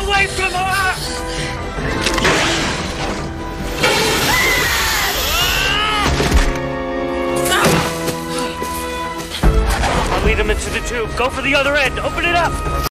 away from her! I'll lead him into the tube. Go for the other end. Open it up!